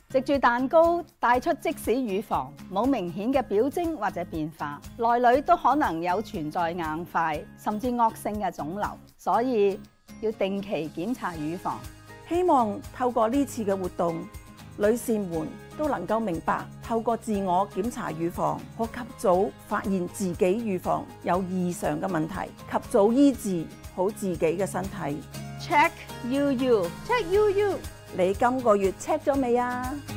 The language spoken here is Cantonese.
藉住蛋糕帶出，即使乳房冇明顯嘅表徵或者變化，內裏都可能有存在硬塊甚至惡性嘅腫瘤，所以要定期檢查乳房。 希望透過呢次嘅活動，女士們都能夠明白，透過自我檢查乳房，可及早發現自己乳房有異常嘅問題，及早醫治好自己嘅身體。 Check you，check you。 你今個月 check 咗未啊？